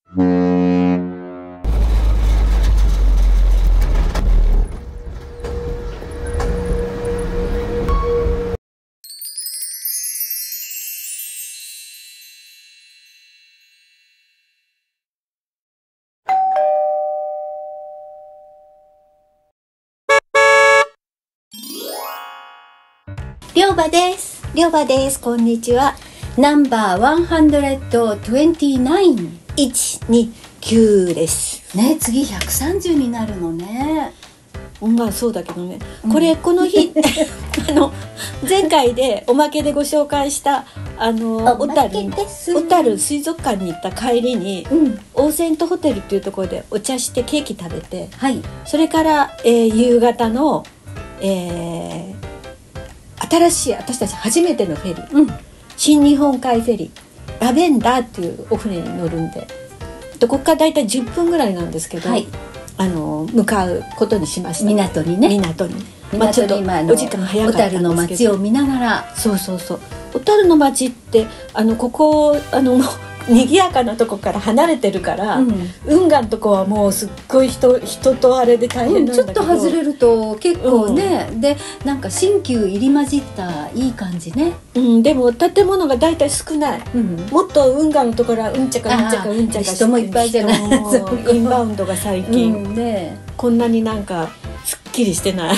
りょうばです。 りょうばです。こんにちは。 ナンバー129。 129です。 ね、次130になるのね。 まあそうだけどね。この日前回でおまけでご紹介した小樽水族館に行った帰りに、オーセントホテルっていうところでお茶してケーキ食べて、 はい、 それから、夕方の、新しい私たち初めてのフェリー、新日本海フェリーラベンダーっていうお船に乗るんで、ここからだいたい10分ぐらいなんですけど、向かうことにしました。 港にね。 港にちょっとお時間早かったんですけど、 小樽の街を見ながら。 そう小樽の街ってここ賑やかなとこから離れてるから、運河のとこはもうすっごい人とあれで大変なんだけど、 ちょっと外れると結構ね、でなんか新旧入り混じったいい感じね。 でも建物がだいたい少ない、もっと運河のところはうんちゃか人もいっぱいじゃない。 インバウンドが最近、こんなになんかすっきりしてない。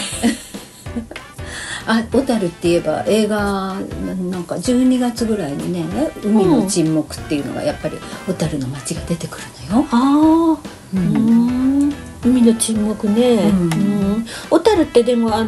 小樽って言えば映画なんか12月ぐらいにね「海の沈黙」っていうのがやっぱり小樽の街が出てくるのよ。 海の沈黙ね。小樽ってでも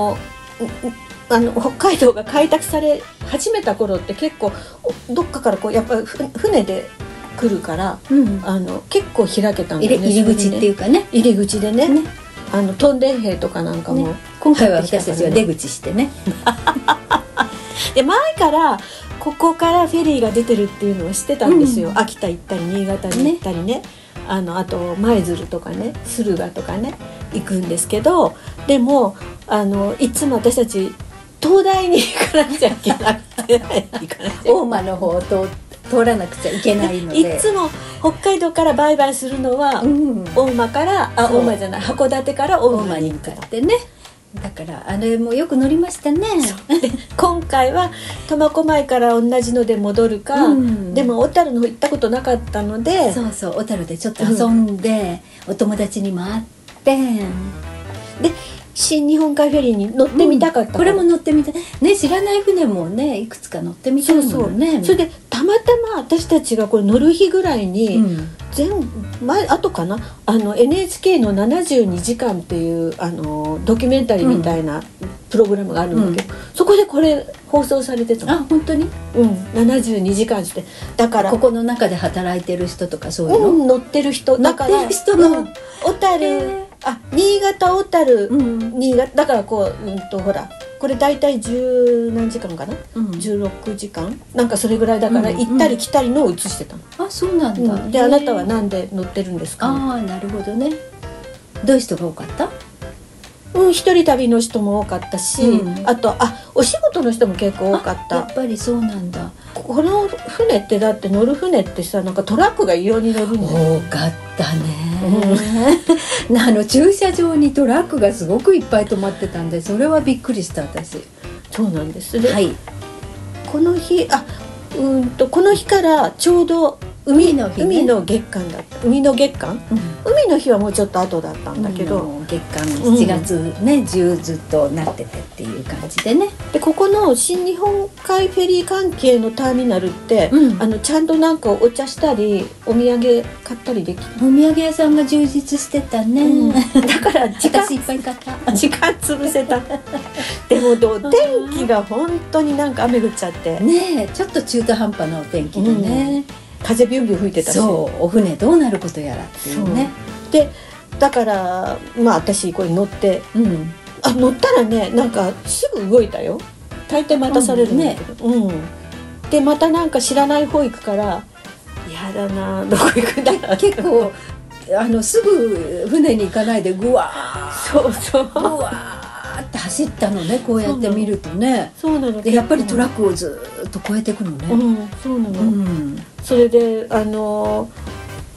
北海道が開拓され始めた頃って結構どっかからやっぱり船で来るから、結構開けたんだよね。 入り口っていうかね。 入り口でね。トンデン兵とかなんかも、 今回は私たちは出口してね。 で前からここからフェリーが出てるっていうのは知ってたんですよ。秋田行ったり新潟に行ったりね、あと舞鶴とかね駿河とかね行くんですけど、でもいつも私たち東大に行かなくちゃいけなくて大間の方を通らなくちゃいけないので、 いつも北海道からバイバイするのは、大間から大間じゃない函館から大間に行くってね。だからあれもよく乗りましたね。 今回は苫小牧から同じので戻るか、でも小樽の方行ったことなかったので、 小樽でちょっと遊んで、お友達にも会って、 で新日本海フェリーに乗ってみたかった、 これも乗ってみたいね。知らない船もねいくつか乗ってみたいもんね。 それでたまたま私たちがこれ乗る日ぐらいに、後かなNHK の72時間っていうドキュメンタリーみたいなプログラムがあるんだけど、そこでこれ放送されてたの。 本当に 72時間して、だからここの中で働いてる人とかそういうの、 乗ってる人だから、小樽新潟小樽、新潟だからほらこれ大体10何時間かな、16時間なんかそれぐらいだから、行ったり来たりのを映してたの。 そうなんだ。 であなたはなんで乗ってるんですか？ なるほどね。どういう人が多かった？ 一人旅の人も多かったし、あとお仕事の人も結構多かった。 やっぱりそうなんだ。 この船ってだって乗る船ってさ、なんかトラックが異様に乗るんだよ。 多かったね。駐車場にトラックがすごくいっぱい止まってたんで、それはびっくりした私。 そうなんです。この日この日からちょうど海の月間だった。海の月間、海の日はもうちょっと後だったんだけど、 月間7月ね、中ずっとなっててっていう感じでね。 でここの新日本海フェリー関係のターミナルって、ちゃんとなんかお茶したりお土産買ったりできる。 お土産屋さんが充実してたね。 だから私いっぱい買った。 時間潰せた。でも天気が本当になんか雨降っちゃってね、ちょっと中途半端なお天気でね。 風ビュンビュン吹いてたし、 お船どうなることやらっていうね。 でだから私これ乗って、乗ったらね、なんかすぐ動いたよ。大抵待たされるんだけど、でまたなんか知らない方行くから、やだな、どこ行くんだろう。 結構すぐ船に行かないでぐわーぐわーって走ったのね。こうやって見るとね。 そうなの。 でやっぱりトラックをずっと越えていくのね。 そうなの。それで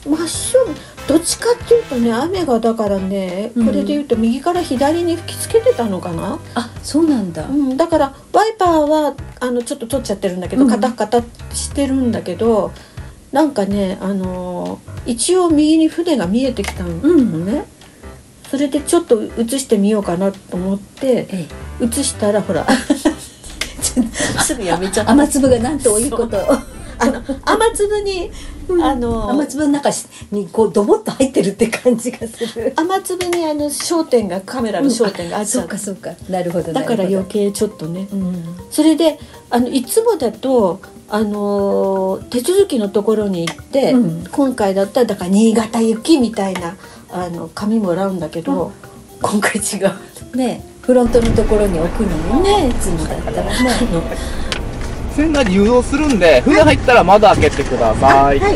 真正面どっちかっていうとね、雨がだからね、これでいうと右から左に吹きつけてたのかな。 あ、そうなんだ。 だからワイパーはちょっと取っちゃってるんだけど、カタカタしてるんだけど、なんかね一応右に船が見えてきたのね、それでちょっと映してみようかなと思って映したら、ほらすぐやめちゃった。 雨粒がなんと多いことを雨粒に雨粒の中にこうドボッと入ってるって感じがする。 雨粒に焦点が、カメラの焦点があっちゃう、 そうかそうか、なるほど。 だから余計ちょっとね、それでいつもだと手続きのところに行って、今回だったらだから新潟行きみたいな紙もらうんだけど、今回違うね。フロントのところに置くのよね、いつもだったらね。 船内に誘導するんで、船入ったら窓開けてください。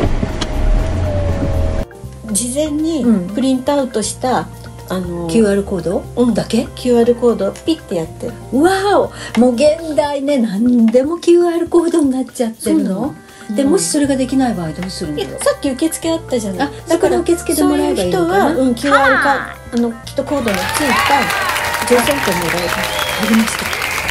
事前にプリントアウトした、 QR コード、だけ QR コードピッてやってる。 わお、もう現代ね、何でも QR コードになっちゃってるの。でもしそれができない場合どうするの？ さっき受付あったじゃない。 だから受付でもらえばいいのかな。 そういう人は、QR きっとコードのついた乗船券もらえます。 ありました。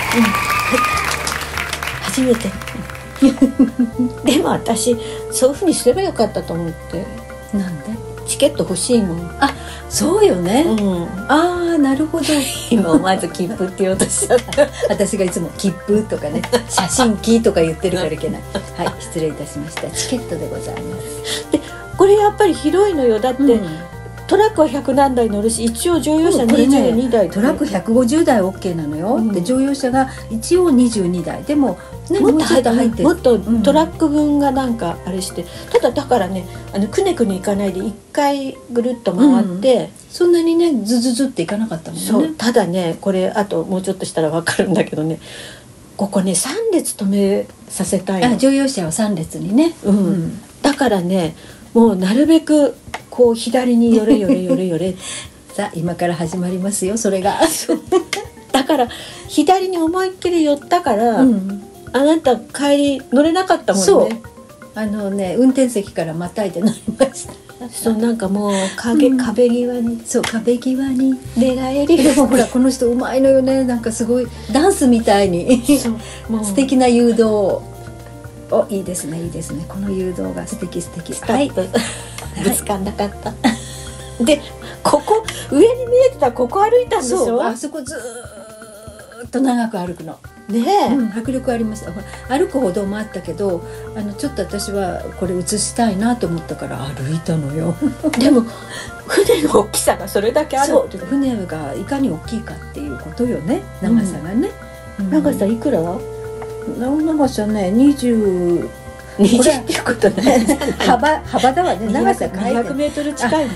初めてでも私そういうふうにすればよかったと思って。 なんで？ チケット欲しいもん。 あ、そうよね。ああ、なるほど。 今思わず切符って言おうとしちゃった私がいつも切符とかね、写真機とか言ってるからいけない。はい、失礼いたしました。チケットでございます。 でこれやっぱり広いのよ。だって、トラックは100何台乗るし、一応乗用車22台、 トラック150台 OK なのよ、で乗用車が一応22台でも、ね、 もっと入ってもっとうんトラック分がなんかあれして、ただだからねくねくねいかないで1回ぐるっと回って、 そんなにねズズズっていかなかったもんね。 そう、ただねこれあともうちょっとしたら分かるんだけどね、ここね3列止めさせたいの。 乗用車は3列にね、 だからねもうなるべくこう左に寄れ寄れ寄れ寄れさあ今から始まりますよ、それがだから左に思いっきり寄ったから、あなた帰り乗れなかったもんね。 そう運転席からまたいで乗りました。 そうなんかもう壁際に、 そう壁際に寝返り。 でもほらこの人うまいのよね、なんかすごいダンスみたいに素敵な誘導を。いいですねいいですね、この誘導が素敵素敵。 はい、ぶつかんなかった。でここ上に見えてたここ歩いたんでしょ。 そう、あそこずーっと長く歩くのねえ、 迫力ありました。歩く歩道もあったけどちょっと私はこれ映したいなと思ったから歩いたのよでも船の大きさがそれだけあるっていう。 船がいかに大きいかっていうことよね、長さがね。 長さいくら？ 長さね20 っていうことね幅だわね。長さ 200メートル近いの。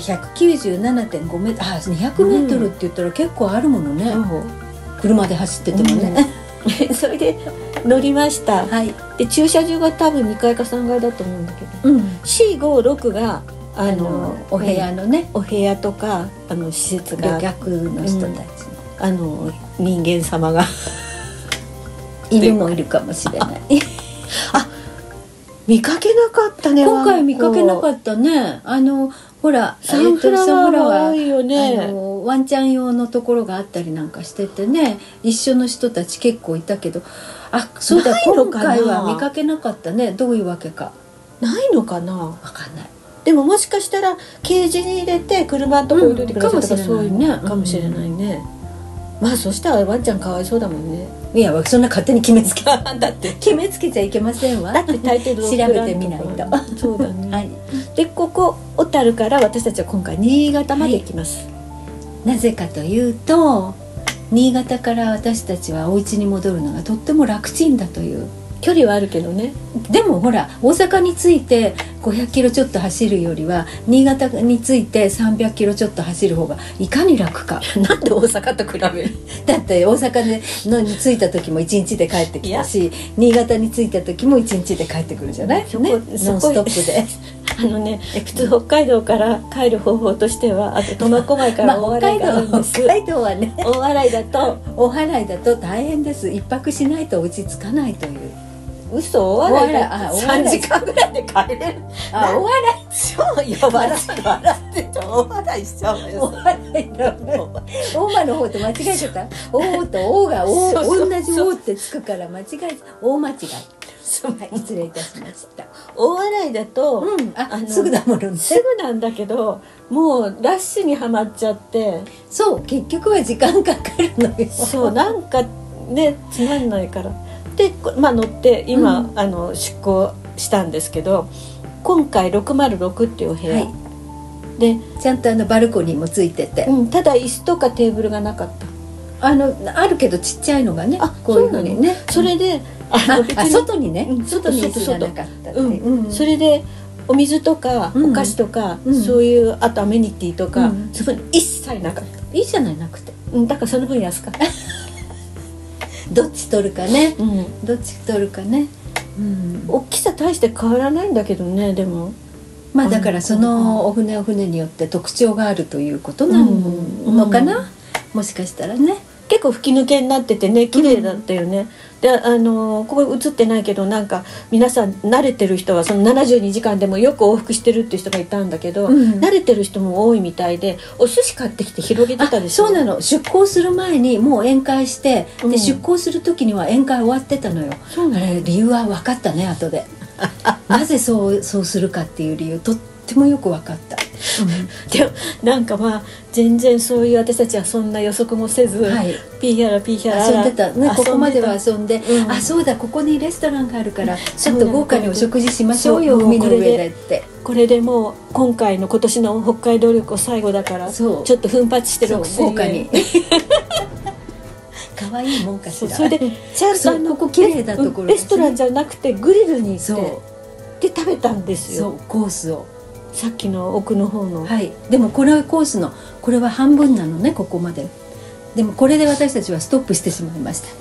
197.5メートル、200メートルって言ったら結構あるものね、車で走っててもね。 それで乗りました。で駐車場が多分2階か3階だと思うんだけど、456がお部屋のね、 お部屋とか施設が旅客の人たちの人間様が犬もいるかもしれないあ、見かけなかったね。 今回見かけなかったね。ほらサンフラワーが多いよね。 ワンちゃん用のところがあったりなんかしててね、一緒の人たち結構いたけど、そうだ、今回は見かけなかったね。どういうわけかないのかな、 わかんない。 でももしかしたらケージに入れて車のとこ入れてくださいとか、そういうのかもしれないね。まあそしたらワンちゃんかわいそうだもんね。 いやそんな勝手に決めつけだって決めつけちゃいけませんわ。 だって大抵調べてみないと。 そうだね、でここ小樽から私たちは今回新潟まで行きます、 なぜかというと新潟から私たちはお家に戻るのがとっても楽ちんだという。 距離はあるけどね。 でもほら大阪に着いて500キロちょっと走るよりは新潟に着いて300キロちょっと走る方がいかに楽か。 なんで大阪と比べるだって大阪に着いた時も1日で帰ってきたし、新潟に着いた時も1日で帰ってくるじゃない、ノンストップで普通北海道から帰る方法としては苫小牧から大洗があるんです。 北海道はね、 大洗だと大洗だと大変です。一泊しないとお家着かないという。 嘘、お笑いお笑い 3時間ぐらいで帰れる。 お笑超弱い笑ってちゃ大笑いしちゃうわい、およ。 笑いだ。大間の方と間違えちゃった。おとおがそうそう同じおってつくから間違え、大間違い。はい、失礼いたしました。 大笑いだと、 すぐだものね。 すぐなんだけど、もうラッシュにはまっちゃって、 そう結局は時間かかるのよ。 そうなんかねつまんないから。で、乗って今、出航したんですけど、今回606っていうお部屋、でちゃんとバルコニーもついてて、 ただ椅子とかテーブルがなかった。 あるけどちっちゃいのがね、こういうのにね。 それで外にね、外に椅子がなかったって。 それでお水とかお菓子とか、そういうあとアメニティとか、そこに一切なかった。 いいじゃない、なくて。 だからその分安かった。 どっち取るかね、どっち取るかね。 大きさ大して変わらないんだけどね。でもまあだからそのお船によって特徴があるということなのかな、もしかしたらね。 結構吹き抜けになっててね、綺麗だったよね。でここ映ってないけど、なんか皆さん慣れてる人はその72時間でもよく往復してるっていう人がいたんだけど、慣れてる人も多いみたいで、お寿司買ってきて広げてたでしょ。 そうなの、出港する前にもう宴会して、で出港する時には宴会終わってたのよ。あれ理由は分かったね、後で。なぜそうするかっていう理由とってもよく分かった。 でもなんか全然そういう私たちはそんな予測もせず、ピーヒャラピーヒャラ遊んでたね。ここまでは遊んで、そうだ、ここにレストランがあるからちょっと豪華にお食事しましょうよ、海の上でって。 これでもう今年の北海道旅行最後だから、ちょっと奮発して6000円豪華に。可愛いもんかしら。 それでちゃんとここ綺麗なところ、 レストランじゃなくてグリルに行ってで食べたんですよ。 コースをさっきの奥の方の、 でもこれコースのこれは半分なのね、ここまで。でもこれで私たちはストップしてしまいました。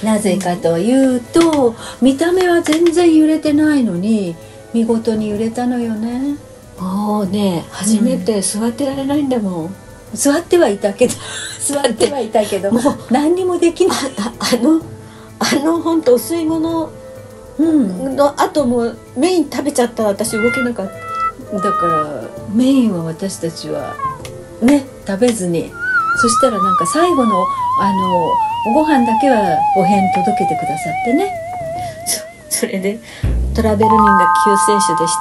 なぜかというと、見た目は全然揺れてないのに見事に揺れたのよね。 もうね、初めて座ってられないんだもん。 座ってはいたけどもう何にもできない。 本当お吸い物の後もメイン食べちゃったら私動けなかった。 だからメインは私たちはね食べずに、そしたらなんか最後のご飯だけはお部屋に届けてくださってね。 それでトラベル民が救世主でした。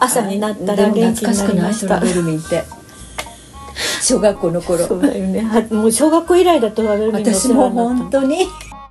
朝になったら元気になりました。 懐かしくない？トラベル民って小学校の頃。 そうだよね。もう小学校以来だとトラベル民の私も本当に。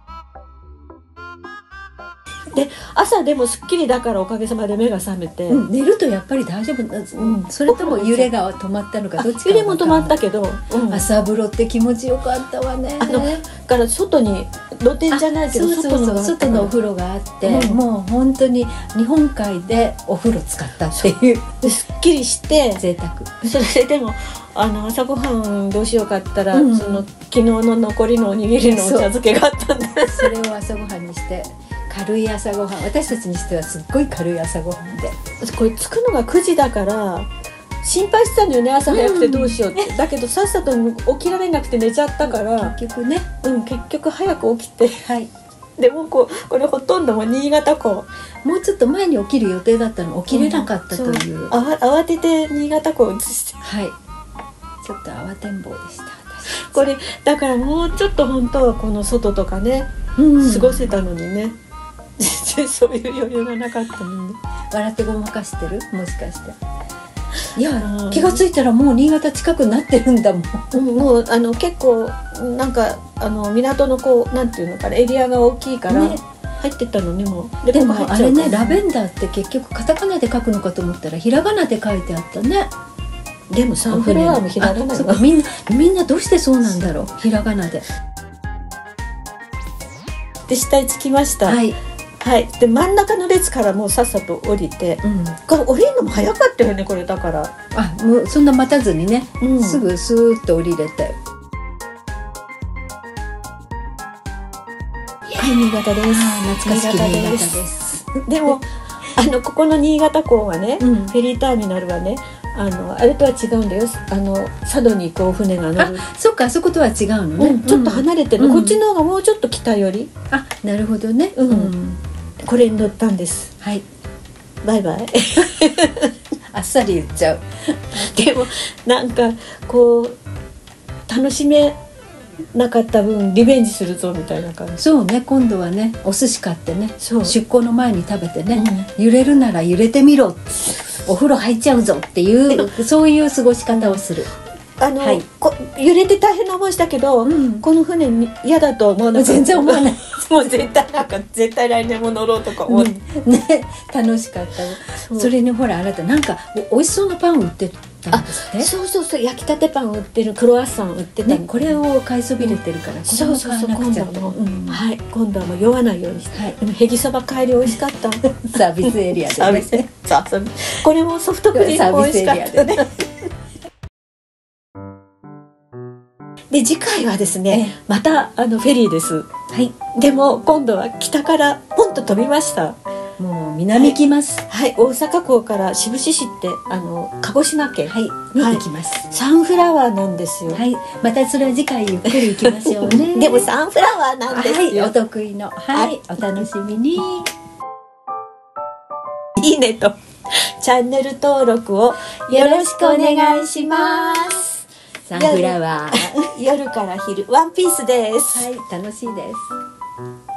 で朝でもすっきりだからおかげさまで目が覚めて、 寝るとやっぱり大丈夫、それとも揺れが止まったのかどっちか。 揺れも止まったけど、 朝風呂って気持ちよかったわね。 から外に露天じゃないけど外のお風呂があって、もう本当に日本海でお風呂使ったっていう、 すっきりして贅沢。 それでも朝ごはんどうしようかったら、その昨日の残りのおにぎりのお茶漬けがあったんで、 それを朝ごはんにして軽い朝ごはん、私たちにしてはすっごい軽い朝ごはんで、 これ着くのが9時だから心配してたのよね、朝早くてどうしようって、だけどさっさと起きられなくて寝ちゃったから、 結局ね、 結局早く起きて、でもこれほとんども新潟港、 もうちょっと前に起きる予定だったの起きれなかったという、 慌てて新潟港を移して、 ちょっと慌てんぼうでした。 これだからもうちょっと本当はこの外とかね、過ごせたのにね、全然そういう余裕がなかったのに、 笑ってごまかしてる、もしかして。いや、気がついたらもう新潟近くになってるんだもん。 もう結構なんか港のなんていうのかな、エリアが大きいから入ってったのね。もうでもあれね、ラベンダーって結局カタカナで書くのかと思ったらひらがなで書いてあったね。 でもサンフラワーもひらがなで、 みんなどうしてそうなんだろう、ひらがなで。で下に着きました。で真ん中の列からもうさっさと降りて、降りるのも早かったよね、これだから。 もうそんな待たずにね、すぐスーッと降りれて。 新潟です。 懐かしき新潟です。 でもここの新潟港はね、フェリーターミナルはね、あれとは違うんだよ。佐渡に行くお船が乗る。 そっか、あそことは違うのね。 ちょっと離れてる。こっちの方がもうちょっと北寄り。 なるほどね。 これに乗ったんです。 はい。 バイバイ。 あっさり言っちゃう。 でもなんかこう楽しめなかった分リベンジするぞみたいな感じ。 そうね、今度はね、お寿司買ってね、 そう出航の前に食べてね、揺れるなら揺れてみろ、お風呂入っちゃうぞっていうそういう過ごし方をする。はい、 揺れて大変な思いしたけど、この船に嫌だと思わなかった。 全然思わない。 もう絶対来年も乗ろうとか思って、 ね、楽しかった。それにほらあなたなんかおいしそうなパン売ってたんですって。 そうそうそう、焼きたてパン売ってる、クロワッサン売ってた、 ね、これを買いそびれてるから、 そうそうそう、今度はもう、はい、今度はもう酔わないようにして、でもへぎそば帰り美味しかった。 サービスエリアでね。 これもソフトクリーム美味しかったね。で次回はですね、またフェリーです。はい。でも今度は北からポンと飛びました。 もう南来ます。 はい、大阪港から志布志市って鹿児島県に行きます。 サンフラワーなんですよ。 はい。またそれは次回ゆっくり行きましょうね。 でもサンフラワーなんですよ。 はい、お得意の。はい、お楽しみに。 いいねとチャンネル登録をよろしくお願いします。 サンフラワー。 夜から昼ワンピースです。 はい、楽しいです。